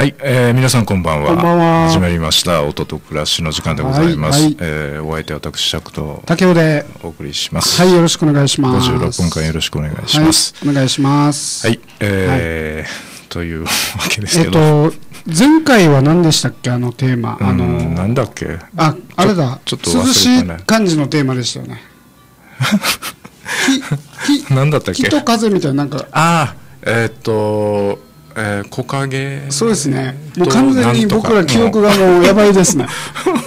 はい、皆さんこんばんは。 こんばんは。 始まりました音と暮らしの時間でございます。 はいお相手は私釈と竹雄でお送りします。 はい、よろしくお願いします。 56分間よろしくお願いします。 はい、お願いします。 はい、というわけですけど、 前回は何でしたっけ、あのテーマ。 なんだっけ。 あれだ。 ちょっと忘れたね。 涼しい感じのテーマでしたよね。 なんだったっけ。 木と風みたいな、なんか。 木陰。 そうですね。もう完全に僕ら記憶がもうやばいですね。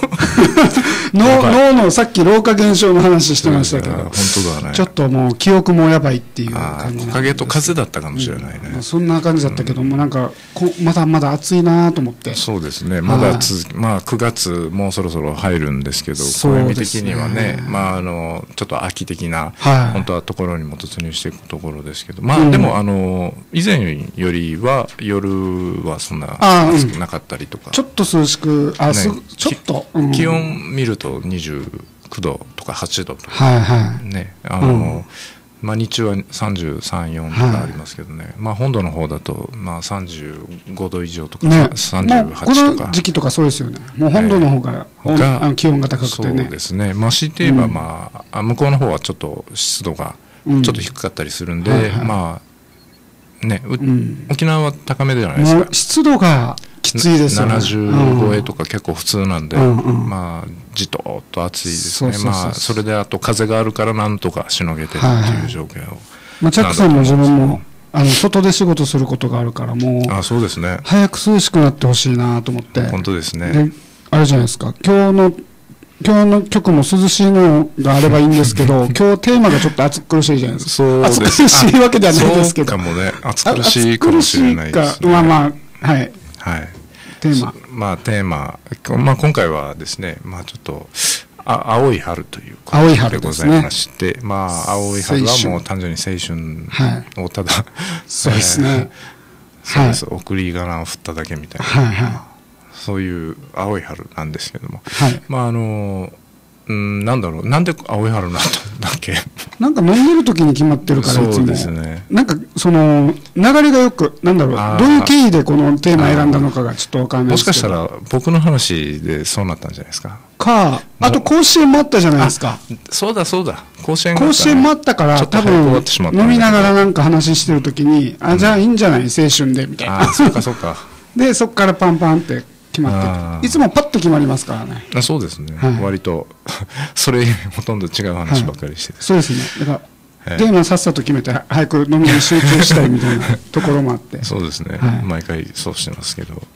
脳のさっき老化現象の話してましたけど、 本当だね。 ちょっともう記憶もやばいっていう感じ。 木陰と風だったかもしれないね。 そんな感じだったけども、なんかまだ暑いなと思って。 そうですね。まだ9月もうそろそろ入るんですけど、暦的にはね、ちょっと秋的な本当はところにも突入していくところですけど、でも以前よりは夜はそんな暑くなかったりとか、 ちょっと涼しく、ちょっと気温見ると29度とか8度とかね、日中は33、4とかありますけどね、本土の方だと35度以上とか38とか、 この時期とかそうですよね。もう本土の方が気温が高くてね。 そうですね。強いて言えば向こうの方はちょっと湿度がちょっと低かったりするんで、沖縄は高めじゃないですか。 湿度がきついですよね。 70超えとか結構普通なんで、じとっと暑いですね。それであと風があるからなんとかしのげてるっていう状況を。 チャックさんも自分も外で仕事することがあるから、もうそうですね。 早く涼しくなってほしいなと思って。 本当ですね。 あれじゃないですか。今日の曲も涼しいのがあればいいんですけど、今日テーマがちょっ暑苦しいじゃないですか。 そうです。 暑苦しいわけではないですけど。 そうかもね。暑苦しいかもしれないですね。 はい。テーマ。今回はですね、ちょっと、青い春ということでございまして、青い春はもう単純に青春をただ、 そうですね。 そうです。送り仮名を振っただけみたいな。そういう青い春なんですけども。なんだろう、なんで青い春になったんだっけ。 なんか飲んでる時に決まってるから、いつも。 そうですね。 なんか、流れがよく、なんだろう、どういう経緯でこのテーマ選んだのかがちょっとわかんないですけど。 もしかしたら僕の話でそうなったんじゃないですか。 あと甲子園もあったじゃないですか。 そうだ。甲子園もあったから、多分、飲みながらなんか話してる時に、じゃあいいんじゃない青春で、みたいな。 そうか。 で、そっからパンパンって決まって、いつもパッと決まりますからね。 そうですね。割と、それほとんど違う話ばっかりして。 そうですね。だから、テーマさっさと決めて、早く飲みに集中したいみたいなところもあって。 そうですね。毎回そうしてますけど。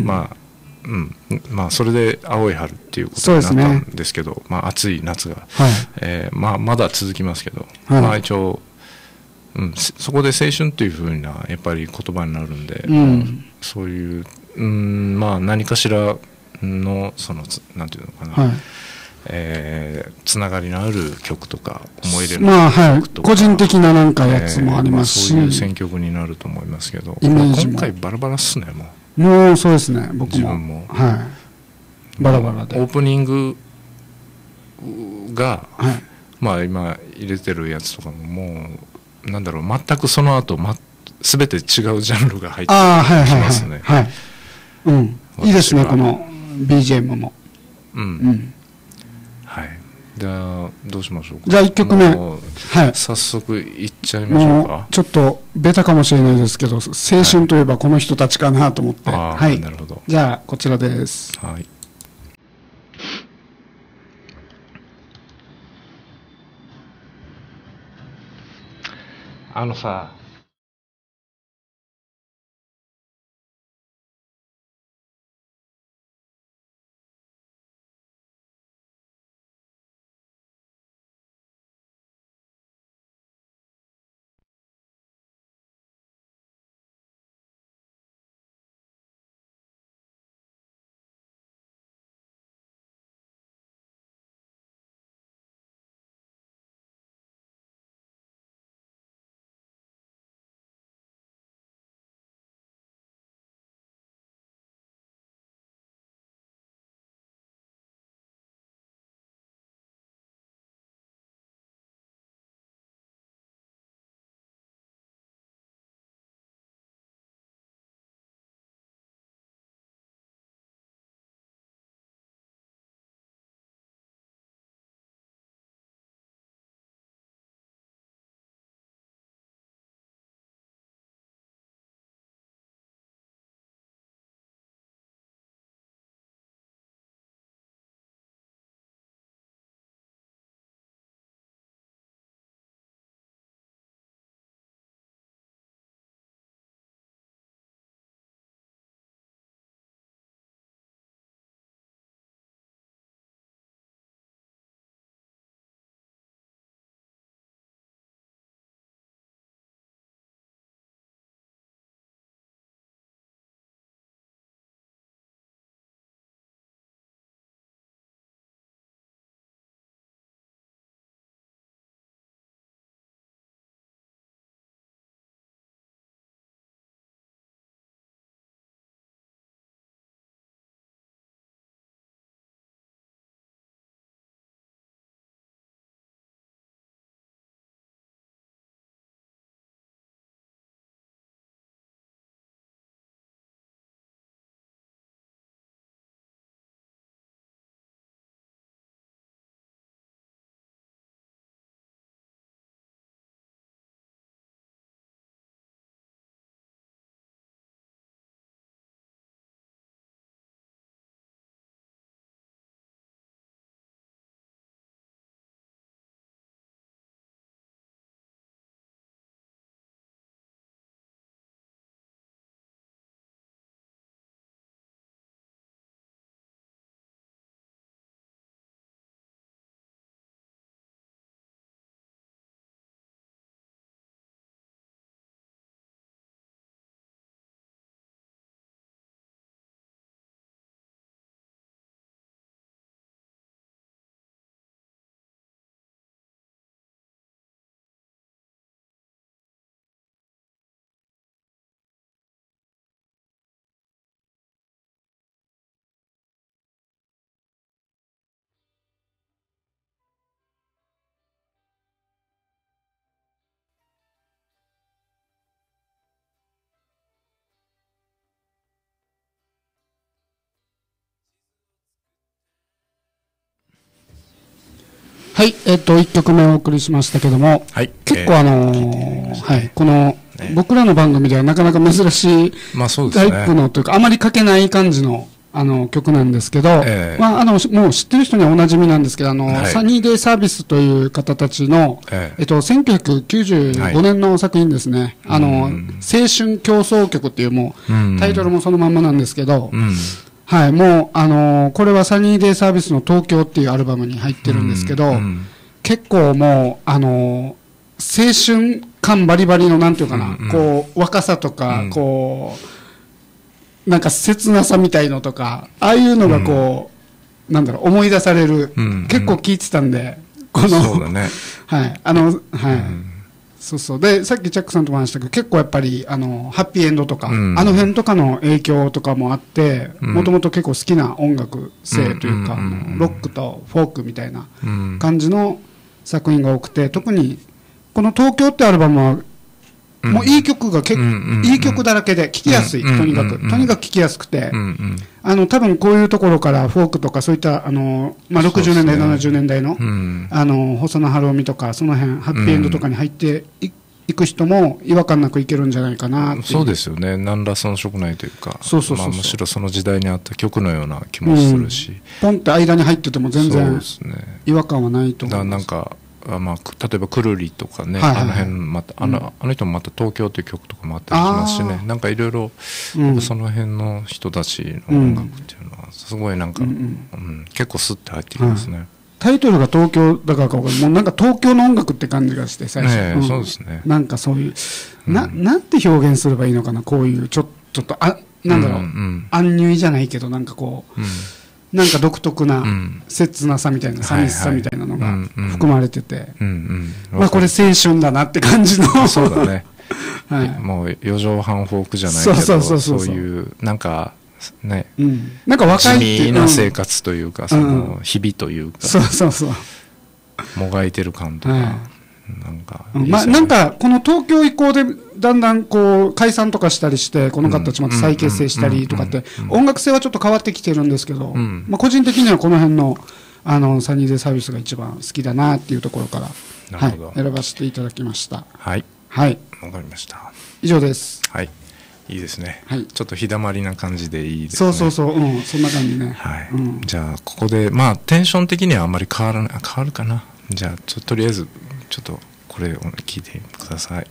それで青い春っていうことになったんですけど、暑い夏が、まだ続きますけど、一応、そこで青春っていうふうなやっぱり言葉になるんで、そういう何かしらのなんていうのかな、つながりのある曲とか思い出の曲とか、 個人的ななんかやつもありますし、 そういう選曲になると思いますけど、今回バラバラっすね。 もうそうですね。僕も自分もバラバラでオープニングが今入れてるやつとかももうなんだろう、全くその後全て違うジャンルが入ってきますね。 いいですね、この BGM も。 じゃあどうしましょうか。 じゃあ1曲目、 早速いっちゃいましょうか。 ちょっとベタかもしれないですけど、青春といえばこの人たちかなと思って。なるほど。 じゃあこちらです。 さはい、1曲目お送りしましたけども、 はい、 結構はい、この、僕らの番組ではなかなか珍しいタイプのというか、あまり書けない感じの曲なんですけど、まあ、もう知ってる人にはおなじみなんですけど、サニーデイサービスという方たちの、1995年の作品ですね、青春競争曲っていうもう、タイトルもそのまんまなんですけど、はい、もう、これはサニーデイサービスの東京っていうアルバムに入ってるんですけど、結構もう、青春感バリバリの、なんていうかな、こう、若さとか、こう、なんか切なさみたいのとか、ああいうのがこう、なんだろう、思い出される、結構聞いてたんで、この、 そうだね。 はい、はい。そうそう。で、さっきチャックさんとも話したけど、結構やっぱり、ハッピーエンドとか、あの辺とかの影響とかもあって、もともと結構好きな音楽性というか、ロックとフォークみたいな感じの作品が多くて、特に、この東京ってアルバムは、もういい曲がいい曲だらけで、聴きやすい、とにかく。とにかく聴きやすくて、多分こういうところからフォークとかそういった、まあ、60年代、70年代の、細野晴臣とか、その辺、ハッピーエンドとかに入っていく人も違和感なくいけるんじゃないかなっていう。 そうですよね。何ら遜色ないというか、むしろその時代にあった曲のような気もするし。 ポンって間に入ってても全然違和感はないと思います。 なんかまあ、例えばくるりとかね、あの辺またあの人もまた東京という曲とかもあったりしますしね、なんかいろいろその辺の人たちの音楽っていうのはすごいなんか、結構スッて入ってきますね。 タイトルが東京だからかもうなんか東京の音楽って感じがして最初、 そうですね。 なんかそういうなんて表現すればいいのかな、こういうちょっとなんだろう、アンニュイじゃないけどなんかこう。なんか独特な切なさみたいな、寂しさみたいなのが含まれてて、まあこれ青春だなって感じの。 そうだね。もう四畳半フォークじゃないけど、そういうなんかね、 なんか若い地味な生活というか、その日々というか、もがいてる感とか。 なんかこの東京以降でだんだんこう解散とかしたりしてこの方たちまた再結成したりとかって音楽性はちょっと変わってきてるんですけど、まあ個人的にはこの辺のサニーデイサービスが一番好きだなっていうところから選ばせていただきました。 はい、 はい、 わかりました。 以上です。 はい、いいですね。ちょっと日だまりな感じでいいですね。 そう、そんな感じね。 はい。じゃあここでまあテンション的にはあんまり変わるかな。じゃあとりあえずちょっとこれを聞いてください。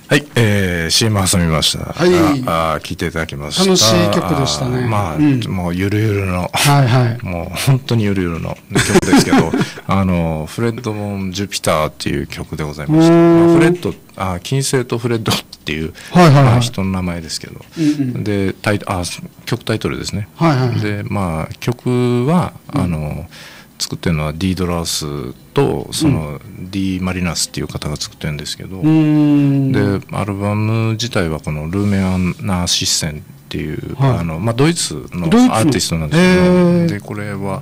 はい、CM 挟みました。 はい。 聞いていただきました。 楽しい曲でしたね。 まあ、もうゆるゆるの、はいはい。もう本当にゆるゆるの曲ですけど、フレッド・モン・ジュピターっていう曲でございまして、フレッド、金星とフレッドっていう、はいはいはい、人の名前ですけど、で、曲タイトルですね。はいはいはい、で、まあ、曲は、作ってるのは D ドラウスとその D マリナスっていう方が作ってるんですけど、でアルバム自体はこのルーメアナ・シッセンっていう、はい、まあ、ドイツのアーティストなんですけど、でこれは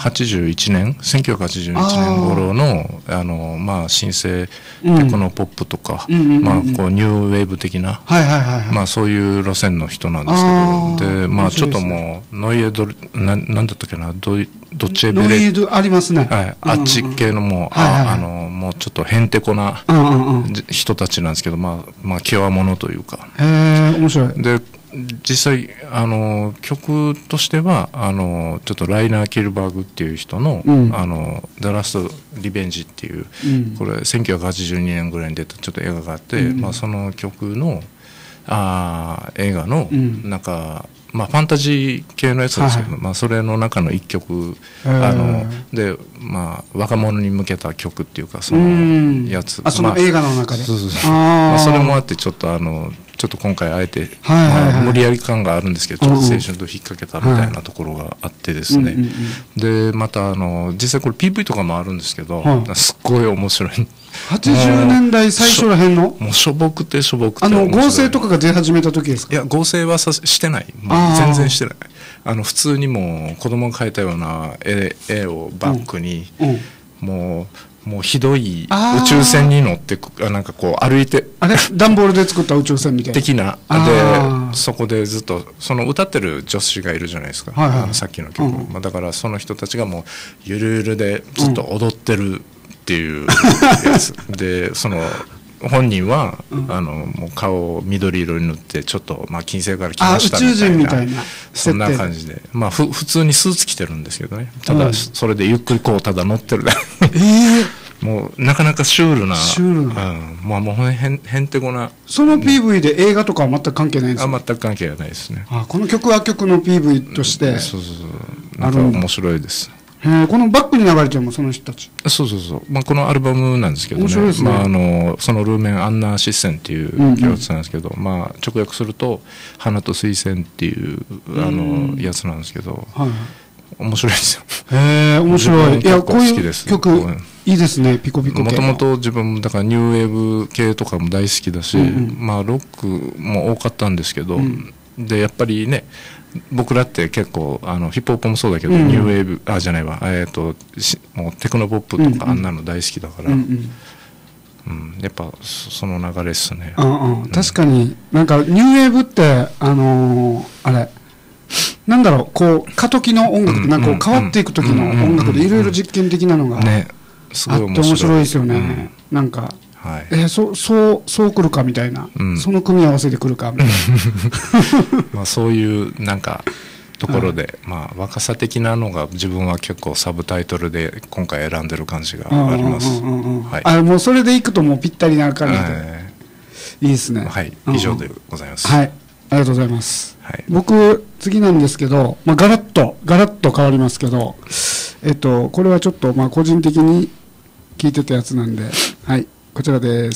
1981年頃のまあ、新生テクノポップとか、まあ、こうニューウェーブ的な、まあ、そういう路線の人なんですけど、で、まあ、ちょっともうノイエドなんだったっけな、ドッチェベレ、ノイエドありますね、 はい、あっち系のもう、もうちょっとへんてこな人たちなんですけど、まあ極物というか、 面白い。 で実際曲としてはちょっとライナー・キルバーグっていう人の「ザ・ラスト・リベンジ」っていう、これ1982年ぐらいに出たちょっと映画があって、まあ、その曲の映画のなんか、まあ、ファンタジー系のやつですけど、まあ、それの中の一曲で、まあ、若者に向けた曲っていうかそのやつ、 その映画の中で、 まあ、それもあってちょっと今回あえて無理やり感があるんですけど、ちょっと青春と引っ掛けたみたいなところがあってですね、でまた実際これ PV とかもあるんですけど、すっごい面白い。 80年代最初らへんのもうしょぼくて合成とかが出始めた時ですか？ いや、合成はしてない。もう全然してない。普通にもう子供が描いたような絵をバックに、もうひどい宇宙船に乗ってなんかこう歩いて、 あれ段ボールで作った宇宙船みたいな的なで、そこでずっとその歌ってる女子がいるじゃないですか、さっきの曲、まあ、だからその人たちがもうゆるゆるでずっと踊ってるっていうやつで、その本人はもう顔を緑色に塗ってちょっとまあ金星から来ましたみたいなそんな感じで、まあ普通にスーツ着てるんですけどね、ただそれでゆっくりこうただ乗ってるだけもうなかなかシュールな、まあもうへんてこな。 その PV で映画とかは全く関係ないんですか？ 全く関係はないですね。 この曲は曲の PV として、 なんか面白いです。 このバックに流れてるのもその人たち。 そう、まあ、このアルバムなんですけどね、まあ、そのルーメン・アンナー・シッセンっていうやつなんですけど、まあ、直訳すると「花と水仙」っていうやつなんですけど、面白いですよ。 面白い。いや、こういう曲いいですね、ピコピコ系。 もともと自分もだからニューウェーブ系とかも大好きだし、まあロックも多かったんですけど、でやっぱりね、僕らって結構ヒップホップもそうだけど、ニューウェーブじゃないわ、もうテクノポップとかあんなの大好きだから、やっぱその流れですね。 確かになんかニューウェーブってあれなんだろう、こう過渡期の音楽ってなんかこう変わっていく時の音楽でいろいろ実験的なのがあって面白いですよね。なんかそうくるかみたいな、その組み合わせでくるかみたいなまあそういうなんかところで、まあ若さ的なのが自分は結構サブタイトルで今回選んでる感じがあります。 もうそれでいくともうぴったりな感じでいいですね。 はい、以上でございます。 はい、ありがとうございます。僕次なんですけど、まあガラッと変わりますけど、これはちょっとまあ個人的に聞いてたやつなんで、はい。こちらです。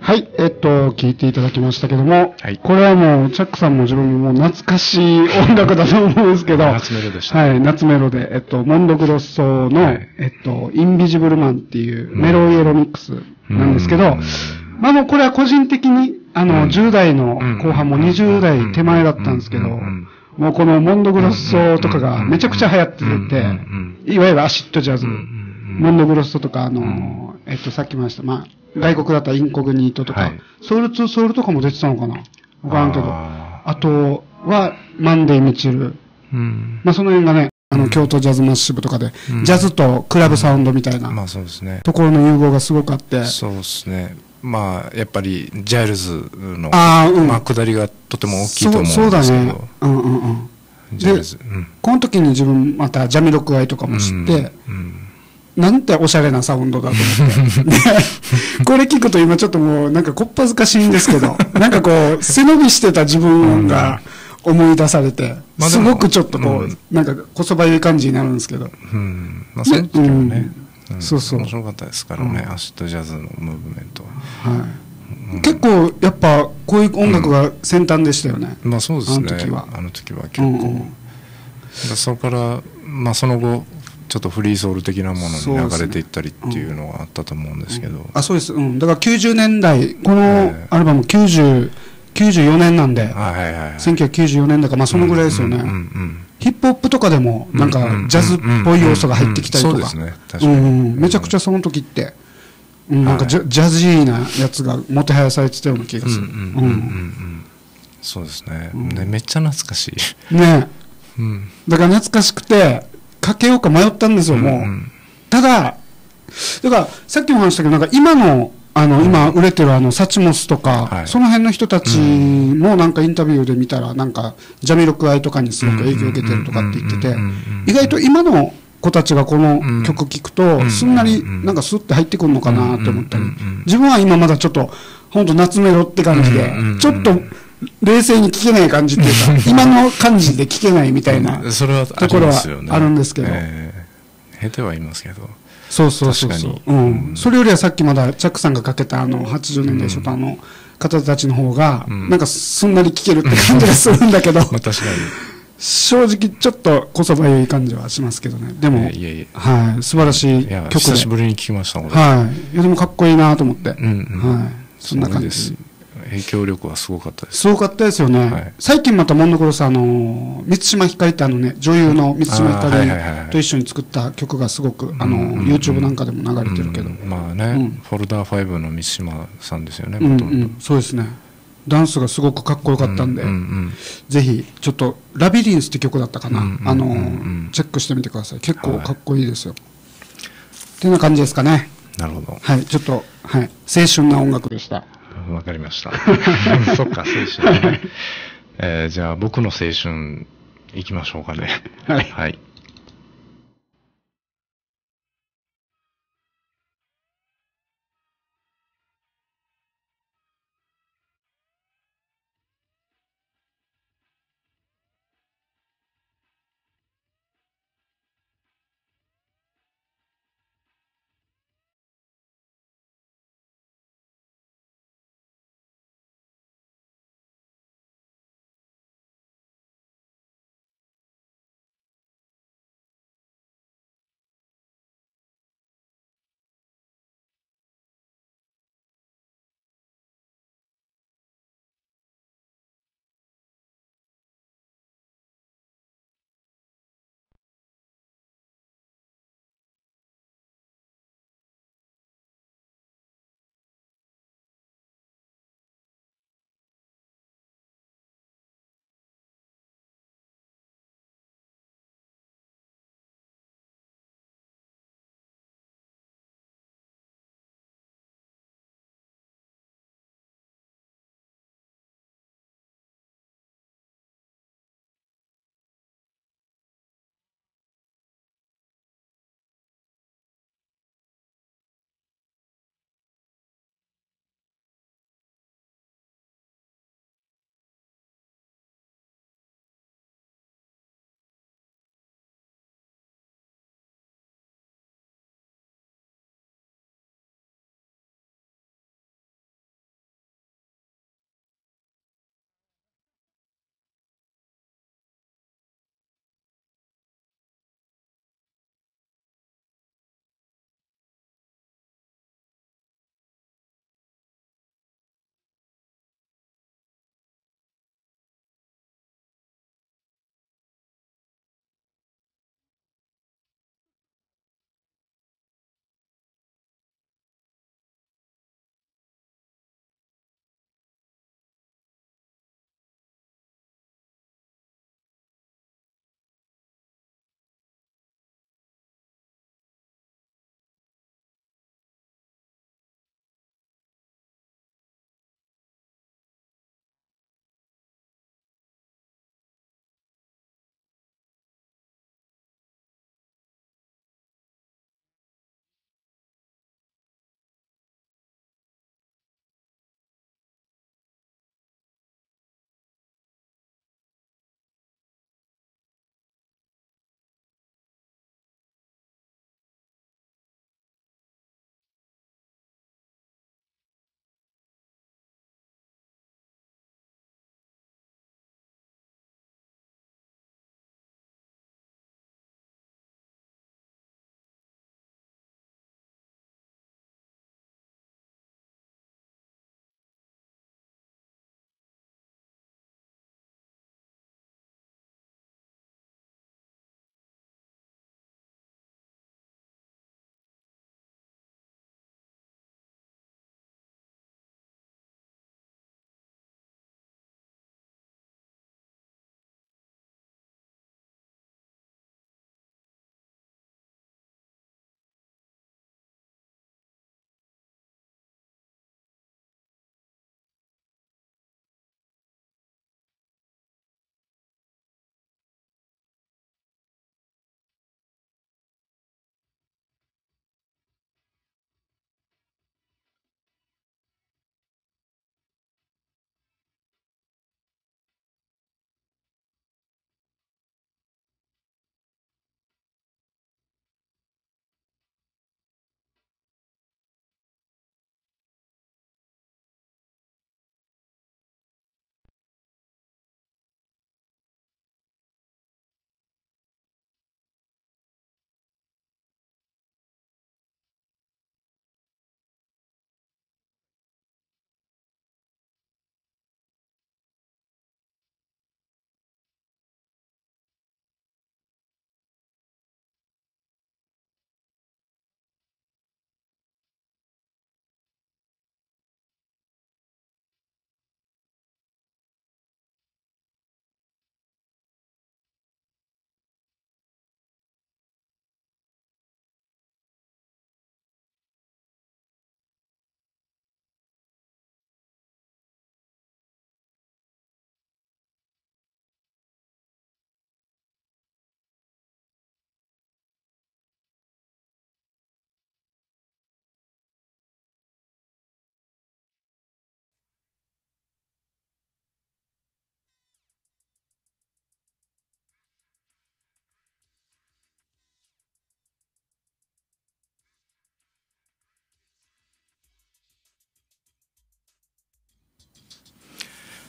はい、聞いていただきましたけども、はい、これはもう、チャックさんも自分ももう懐かしい音楽だと思うんですけど、 夏メロでした、ね。 はい、夏メロで、モンドグロッソの、はい、インビジブルマンっていうメロイエロミックスなんですけど、まあもうこれは個人的に、10代の後半も20代手前だったんですけど、もうこのモンドグロッソとかがめちゃくちゃ流行ってて、いわゆるアシッドジャズ、モンドグロッソとか、さっきも言いました、まあ、外国だったらインコグニートとか、はい、ソウル2ソウルとかも出てたのかなわからんけど。あとは、マンデー・ミチル。まあその辺がね、京都ジャズマッシブとかで、ジャズとクラブサウンドみたいな、 まあそうですね。 ところの融合がすごくあって。 そうですね。まあ、やっぱり、ジャイルズの、まあ、下りがとても大きいと思うんですけど。そうだね。 ジャイルズ。この時に自分またジャミロクアイとかも知って、なんておしゃれなサウンドだと思って。これ聞くと今ちょっともうなんかこっぱずかしいんですけど、なんかこう、背伸びしてた自分が思い出されて、すごくちょっとこう、なんかこそばゆい感じになるんですけど。 まあその時はね、 そうそう。 面白かったですからね、アシッドジャズのムーブメントは。はい。 結構やっぱこういう音楽が先端でしたよね。 まあそうですね。あの時は結構。そこから、まあその後、ちょっとフリーソウル的なものに流れていったりっていうのがあったと思うんですけど。 あ、そうです。だから90年代、このアルバム94年なんで、1994年だから、まあそのぐらいですよね。ヒップホップとかでも、なんかジャズっぽい要素が入ってきたりとか。そうですね。確かに。めちゃくちゃその時って、なんかジャズーなやつがもてはやされてたような気がする。 そうですね。めっちゃ懐かしい。 ね。だから懐かしくて、かけようか迷ったんですよ、もう。ただ、だから、さっきも話したけど、なんか今の、今売れてるサチモスとか、その辺の人たちもなんかインタビューで見たら、なんか、ジャミロクアイとかにすごく影響を受けてるとかって言ってて、意外と今の子たちがこの曲聴くと、すんなりなんかスッて入ってくるのかなって思ったり、自分は今まだちょっと、ほんと夏メロって感じで、ちょっと、冷静に聞けない感じっていうか、今の感じで聞けないみたいなところはあるんですけど。 下手はいますけど。 そうそうそうそう。それよりはさっきまだチャックさんがかけた80年代初版の方たちの方が、なんかすんなり聞けるって感じがするんだけど、 確かに。 正直ちょっとこそばゆい感じはしますけどね。でも、はい、素晴らしい曲で。 久しぶりに聞きました、 はい。いやでもかっこいいなと思って。はい。そんな感じ。 影響力はすごかったです。 すごかったですよね。最近またモンドグロス満島ひかりってね、女優の満島ひかりと一緒に作った曲がすごく、YouTube なんかでも流れてるけど。 まあね、フォルダー5の満島さんですよね、もともと。 そうですね。ダンスがすごくかっこよかったんで、ぜひ、ちょっと、ラビリンスって曲だったかな。チェックしてみてください。結構かっこいいですよ。ってな感じですかね。 なるほど。 はい、ちょっと、はい、青春な音楽でした。 わかりました。そっか、青春ね。じゃあ、僕の青春、行きましょうかね。はい。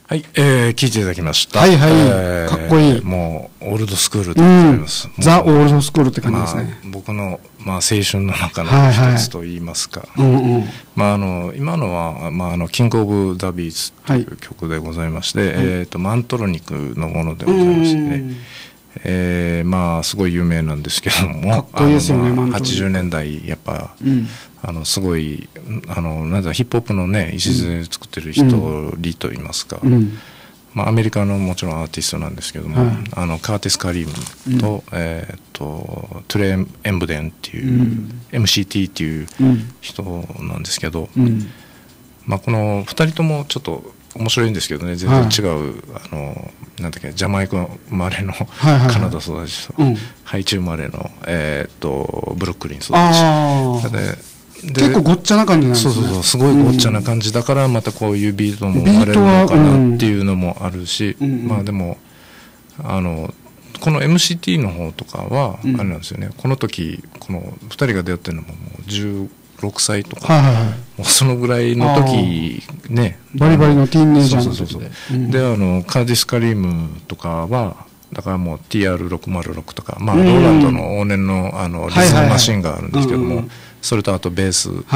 はい、聞いていただきました。 はいはい、かっこいい。 もう、オールドスクールでございます。 ザ・オールドスクールって感じですね。 僕の、青春の中の一つと言いますか。今のは、キング・オブ・ザ・ビーズという曲でございまして、マントロニックのものでございましてね。すごい有名なんですけども、 かっこいいですよね、 80年代、やっぱ、すごいヒップホップのね礎作ってる一人といいますか、アメリカのもちろんアーティストなんですけども、カーティス・カリームと、トゥレイ・エンブデンっていう、MCT っていう人なんですけど、この2人ともちょっと面白いんですけどね、全然違う、なんだっけ、ジャマイカ生まれのカナダ育ちと、ハイチ生まれの、ブルックリン育ち結構ごっちゃな感じなんですね。 そうすごいごっちゃな感じだから、またこういうビートも生まれるのかなっていうのもあるし、でもこの MCT の方とかはあれなんですよね、この時この2人が出会ってるのももう16歳とか、もうそのぐらいの時ね、 バリバリのティーンエイジャーの時で、 でカーディス・カリームとかはだからもう TR606 とか、ローランドの往年のリズムマシンがあるんですけども、それとあとベースの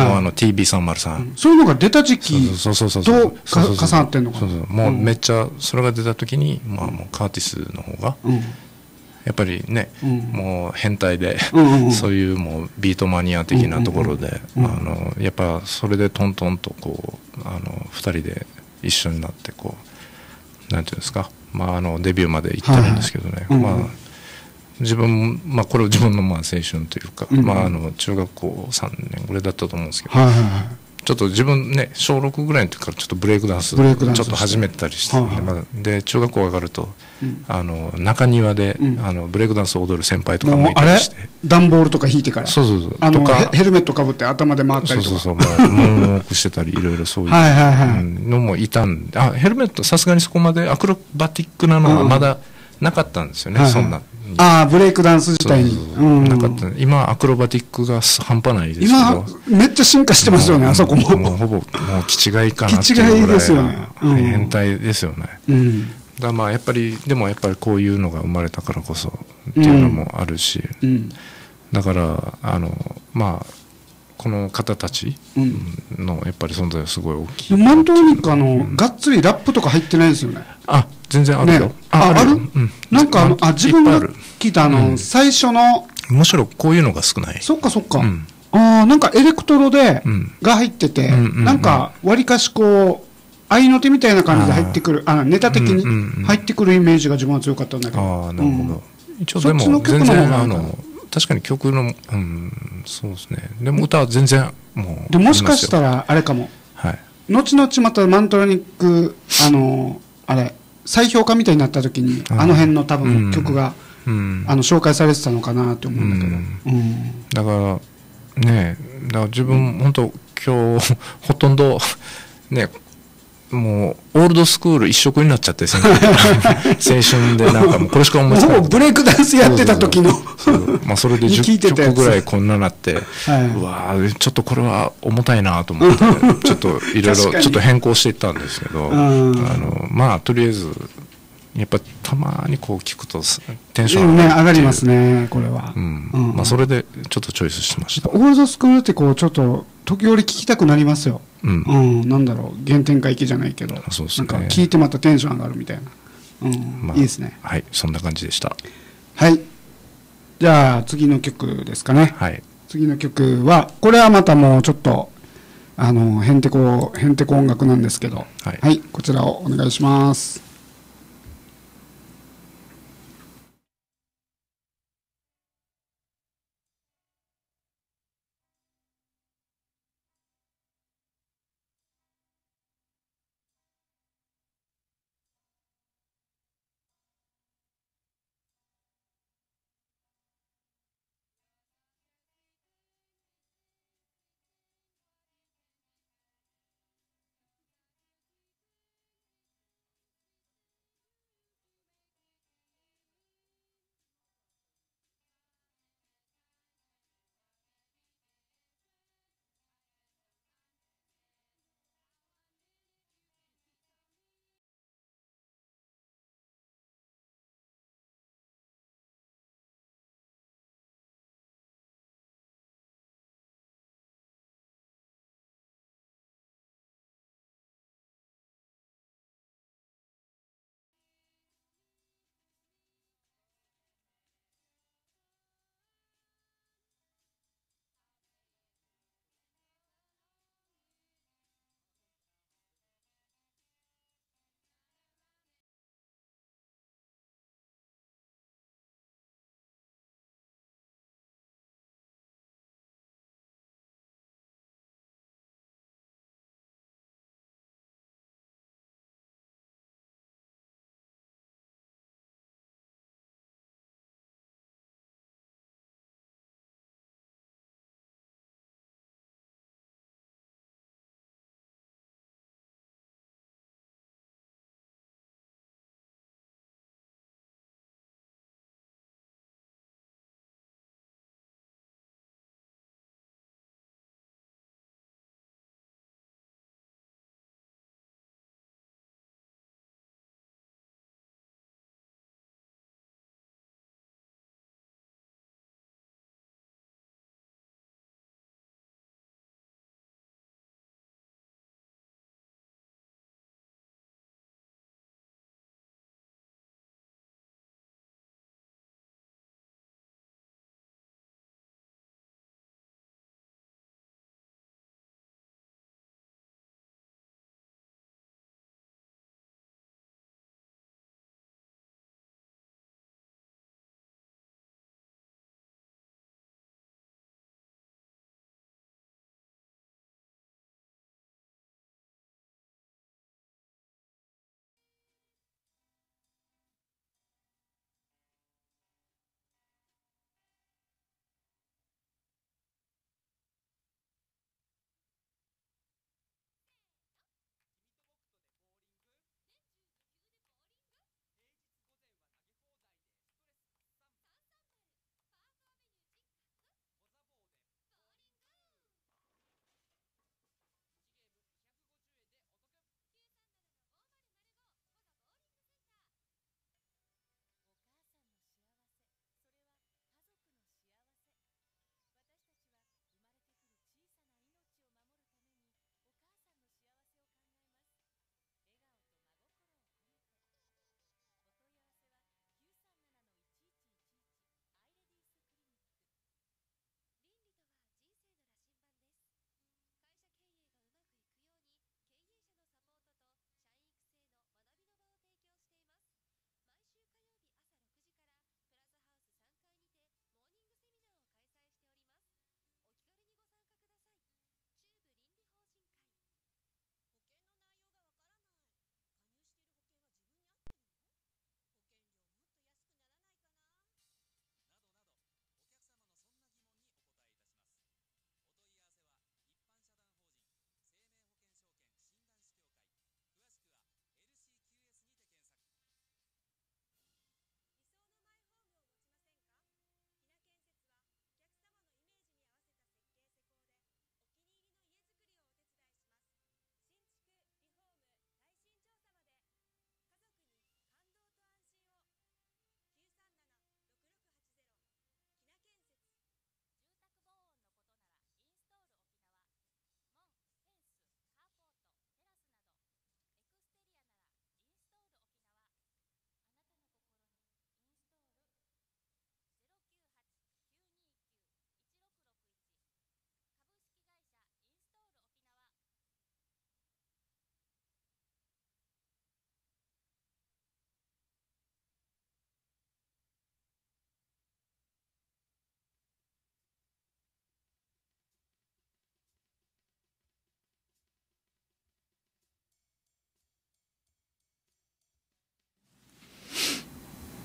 TB303、 そういうのが出た時期と重なってんのかな。 もうめっちゃそれが出た時に、もうカーティスの方がやっぱりね、もう変態で、そういうもうビートマニア的なところで、やっぱそれでトントンとこう2人で一緒になってこうなんていうんですか、デビューまで行ってるんですけどね、自分、これを自分の青春というか、中学校3年ぐらいだったと思うんですけど、ちょっと自分ね、小6ぐらいの時からちょっとブレイクダンスちょっと始めたりして、で中学校上がると中庭でブレイクダンスを踊る先輩とかもいたりして、 段ボールとか引いてからとかヘルメットかぶって頭で回ったりとか、 ムーンウォークしてたり、いろいろそういうのもいたんで、ヘルメットさすがにそこまでアクロバティックなのはまだなかったんですよね、そんな。 ブレイクダンス自体になかった。今アクロバティックが半端ないですけど、 今めっちゃ進化してますよね、あそこももうほぼ気違いかなっていうぐらい変態ですよね。だやっぱりでもやっぱりこういうのが生まれたからこそっていうのもあるし、だからこの方たちのやっぱり存在はすごい大きい。 マントロニックがっつりラップとか入ってないですよね。 全然あるよ。 ある？なんか自分が聞いた最初の、 むしろこういうのが少ない。 そっか。なんかエレクトロでが入ってて、なんかわりかしこう合いの手みたいな感じで入ってくる、ネタ的に入ってくるイメージが自分は強かったんだけど。 なるほど。一応でも全然確かに曲のそうですね。でも歌は全然もしかしたらあれかも。後々またマントロニックあれ再評価みたいになった時に辺の多分曲が紹介されてたのかなと思うんだけど、だから自分本当今日ほとんどね、もうオールドスクール一色になっちゃって青春でなんかもうこれしか思いつかない。 もうブレイクダンスやってた時のそれで10曲ぐらいこんななって、うわちょっとこれは重たいなと思ってちょっといろいろちょっと変更していったんですけど、とりあえずやっぱたまにこう聞くとテンション上がりますね、これは。 それでちょっとチョイスしてました。 オールドスクールってこうちょっと時折聞きたくなりますよ。なんだろう、原点回帰じゃないけど、なんか聞いてまたテンション上がるみたいな。いいですね。 はい、そんな感じでした。 はい。じゃあ次の曲ですかね。 はい。 次の曲はこれはまたもうちょっとへんてこ音楽なんですけど、はい、こちらをお願いします。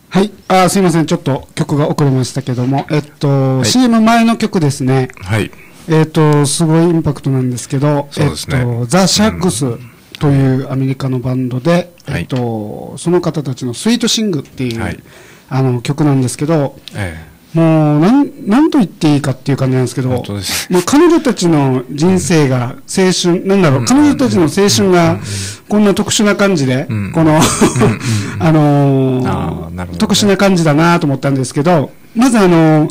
はい。すいません。ちょっと曲が遅れましたけども、はい、CM 前の曲ですね。 はい。 すごいインパクトなんですけど、 そうですね。 ザ・シャックスというアメリカのバンドで、その方たちのスイートシングっていう、はい、曲なんですけど、もうなんと言っていいかっていう感じなんですけど、もう彼女たちの人生が青春、なんだろう、彼女たちの青春がこんな特殊な感じで、この特殊な感じだなと思ったんですけど、まずあれ、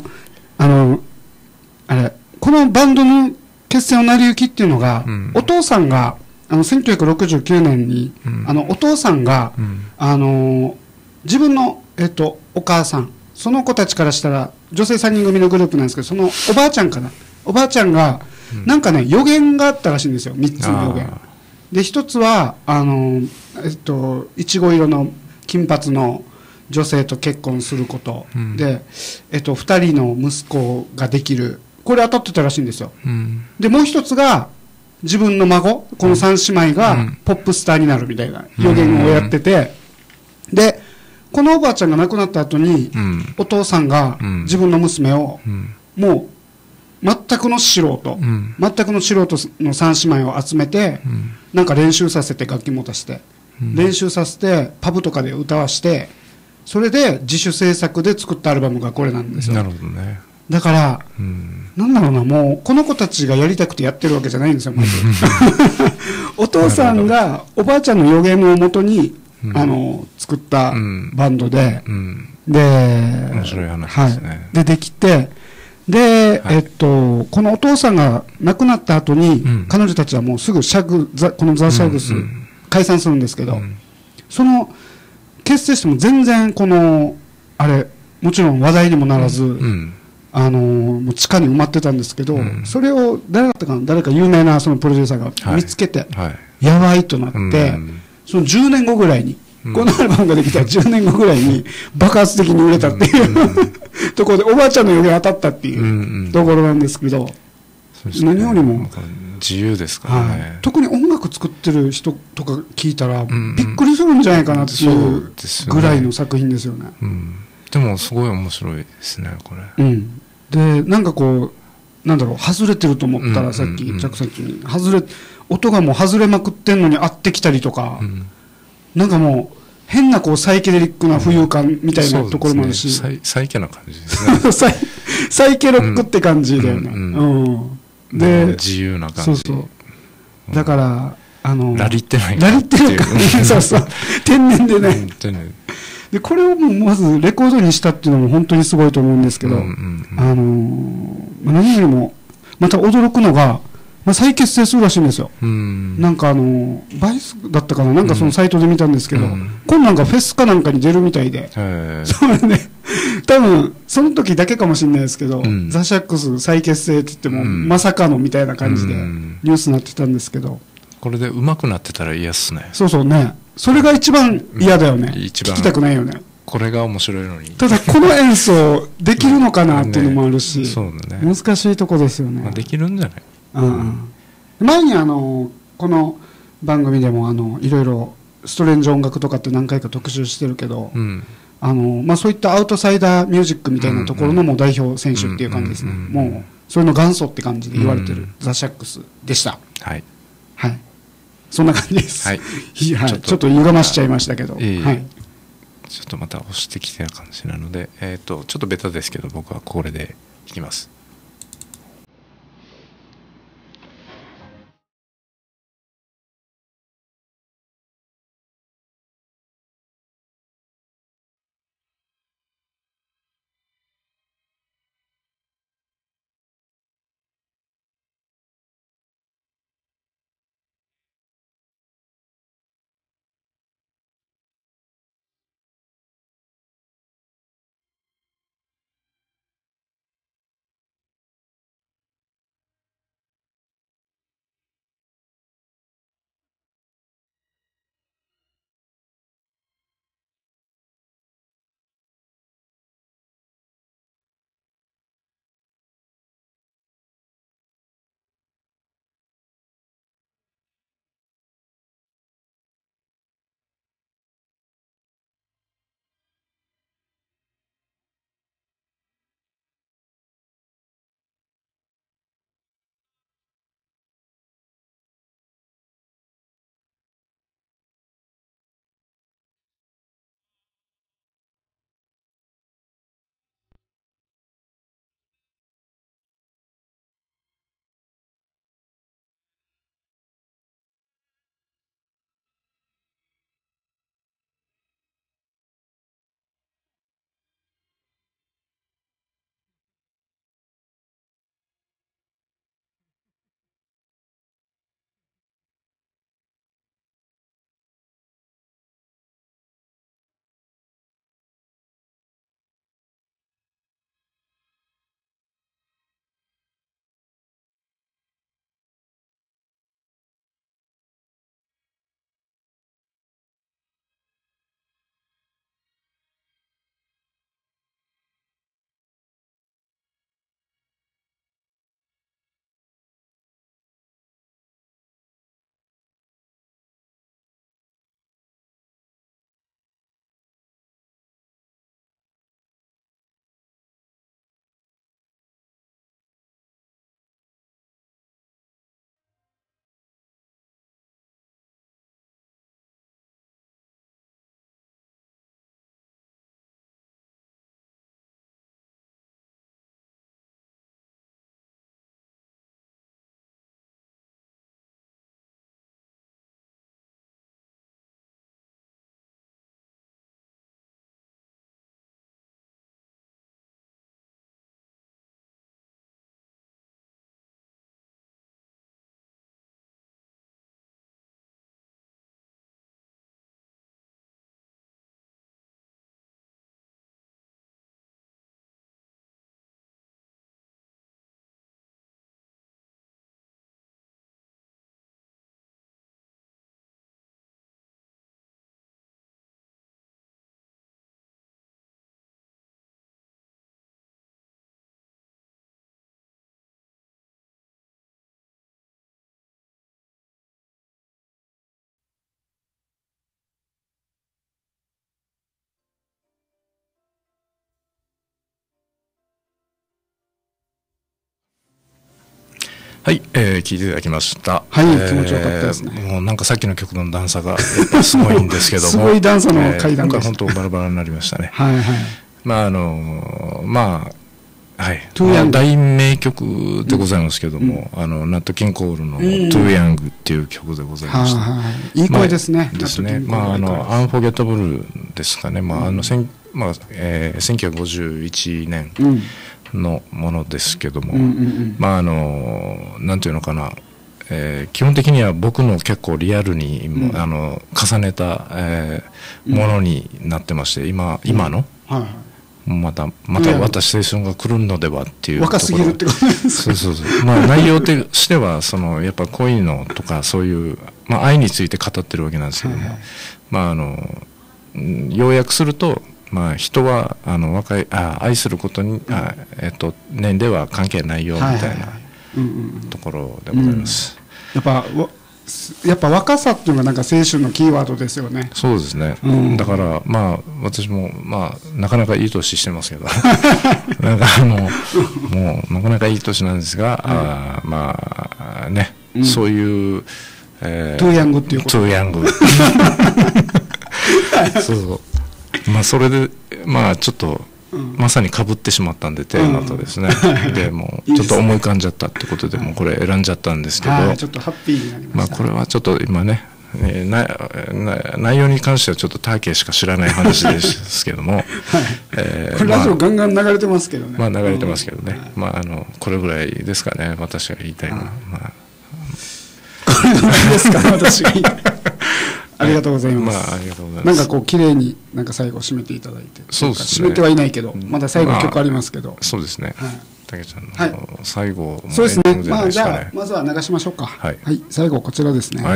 このバンドの結成の成り行きっていうのが、お父さんが、1969年に、お父さんが、自分の、お母さん、その子たちからしたら女性3人組のグループなんですけど、そのおばあちゃんかな、おばあちゃんがなんかね予言があったらしいんですよ。3つの予言で、1つはいちご色の金髪の女性と結婚すること、で、2人の息子ができる、これ当たってたらしいんですよ。でもう1つが自分の孫、この3姉妹がポップスターになるみたいな予言をやってて、でこのおばあちゃんが亡くなった後に、お父さんが自分の娘を、もう全くの素人、全くの素人の3姉妹を集めて、なんか練習させて、楽器持たせて、練習させてパブとかで歌わして、それで自主制作で作ったアルバムがこれなんですよ。 なるほどね。 だから、なんだろうな、もうこの子たちがやりたくてやってるわけじゃないんですよ。お父さんがおばあちゃんの予言をもとに作ったバンドで、で、 面白い話ですね。 はい、できて、で、はい、このお父さんが亡くなった後に、彼女たちはもうすぐこのザ・シャグス、解散するんですけど、その結成しても全然あれ、もちろん話題にもならず、もう地下に埋まってたんですけど、それを誰か有名なそのプロデューサーが見つけて、やばいとなって、その10年後ぐらいに、このアルバムができた10年後ぐらいに爆発的に売れたっていうところで、おばあちゃんの予言当たったっていうところなんですけど、何よりも自由ですからね。 特に音楽作ってる人とか聞いたらびっくりするんじゃないかなっていうぐらいの作品ですよね。 でもすごい面白いですね、これ。 で、なんかなんだろう、外れてると思ったら、さっきジャックさんに音がもう外れまくってんのに合ってきたりとか、なんかもう変なサイケデリックな浮遊感みたいなところもあるし、 サイケな感じですね。 サイケロックって感じだよね。 で、自由な感じ。 だからラリってないラリってる感じ。そうそう、天然でね。でこれをまずレコードにしたっていうのも本当にすごいと思うんですけど、何よりもまた驚くのが、再結成するらしいんですよ。なんかバイスだったかな、なんかそのサイトで見たんですけど、今なんかフェスかなんかに出るみたいで、それね、多分その時だけかもしれないですけど、ザ・シャックス再結成って言っても、まさかのみたいな感じでニュースになってたんですけど、 これで上手くなってたら嫌っすね。 そうそうね、それが一番嫌だよね。聞きたくないよね。 これが面白いのに。 ただこの演奏できるのかなっていうのもあるし、難しいとこですよね。 できるんじゃない。 前にこの番組でもいろいろストレンジ音楽とかって何回か特集してるけど、そういったアウトサイダーミュージックみたいなところのもう代表選手っていう感じですね。もうそれの元祖って感じで言われてるザ・シャックスでした。はい、そんな感じです。はい、ちょっと歪ましちゃいましたけど、はい、 ちょっとまた押してきてる感じなので、ちょっとベタですけど僕はこれでいきます。 はい、聴いていただきました。 はい、気持ちよかったですね。 もうなんかさっきの曲の段差がやっぱすごいんですけども。 すごい段差の階段です。今回本当バラバラになりましたね。 はいはい。 はい、大名曲でございますけども、ナット・キンコールの「トゥー・ヤング」っていう曲でございました。 いい声ですね。 ですね。アンフォゲッタブルですかね。1951年のものですけども、なんていうのかな、基本的には僕の結構リアルに重ねたものになってまして、今の。また私青春が来るのではっていうところ。 若すぎるってことですそう内容としてはやっぱ恋のとかそういう、愛について語ってるわけなんですけども、要約すると、人は愛することに年齢は関係ないよみたいなところでございます。 やっぱ若さっていうのがなんか青春のキーワードですよね。 そうですね。だから私もなかなかいい年してますけどなんかもうなかなかいい年なんですが、そういう、 トゥーヤングっていうこと。 トゥーヤングそうそれでちょっとまさに被ってしまったんでテーマとですね、でもうちょっと思い浮かんじゃったってことでもうこれ選んじゃったんですけど、 ちょっとハッピーになりました。 これはちょっと今ね、内容に関してはちょっとターケーしか知らない話ですけども、 これラジオガンガン流れてますけどね。 流れてますけどね、これぐらいですかね、私が言いたいのは。 これぐらいですか、私が言いたい。ありがとうございます。 ありがとうございます。 なんか綺麗に最後締めていただいて。 そうですね。 締めてはいないけど、まだ最後曲ありますけど。 そうですね。たけちゃんの最後そうですね。じゃあまずは流しましょうか。はい。最後こちらですね。はい。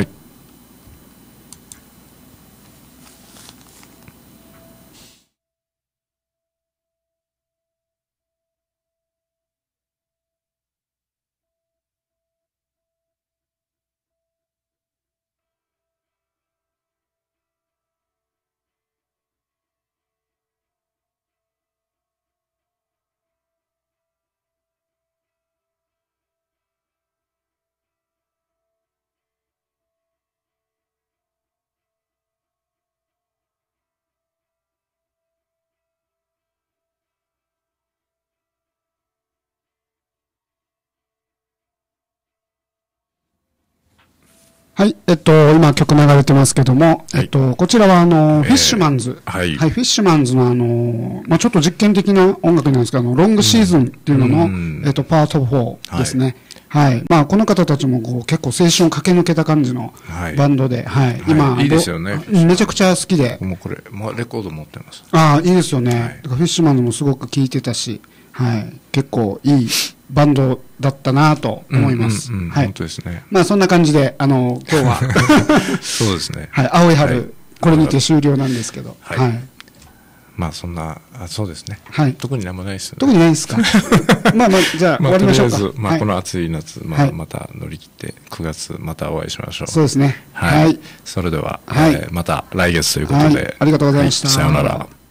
はい、今曲流れてますけども、こちらはフィッシュマンズ。フィッシュマンズのちょっと実験的な音楽なんですけど、ロングシーズンっていうのの、パート4ですね。はい。この方たちも結構青春を駆け抜けた感じのバンドで、 今、いいですよね。 めちゃくちゃ好きで。 もうこれ、レコード持ってます。 いいですよね。フィッシュマンズもすごく聴いてたし、結構いいバンドだったなと思います。 本当ですね。 そんな感じで、今日は。 そうですね。 青い春、これにて終了なんですけど。 そんな、そうですね。特に何もないですよね。 特にないですか。じゃあ終わりましょうか。 この暑い夏、また乗り切って9月またお会いしましょう。 そうですね。 それでは、また来月ということで。 ありがとうございました。 さようなら。